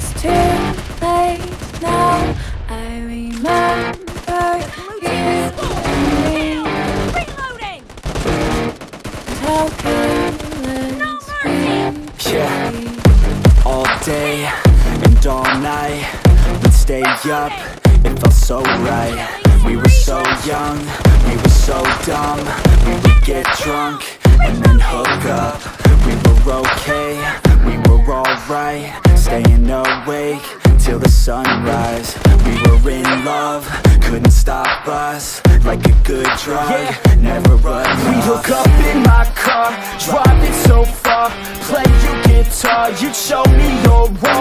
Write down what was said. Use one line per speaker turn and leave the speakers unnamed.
it's too late now. I remember you and me.
Reloading!
How careless we
Yeah. All day and all night, we'd stay up, it felt so right. We were so young, we were so dumb. We would get drunk and then hook up. We were okay, we were alright, staying awake till the sunrise. We were in love, couldn't stop us, like a good drug, never enough.
We'd hook up in my car, driving so far, play your guitar, you'd show me your wrong.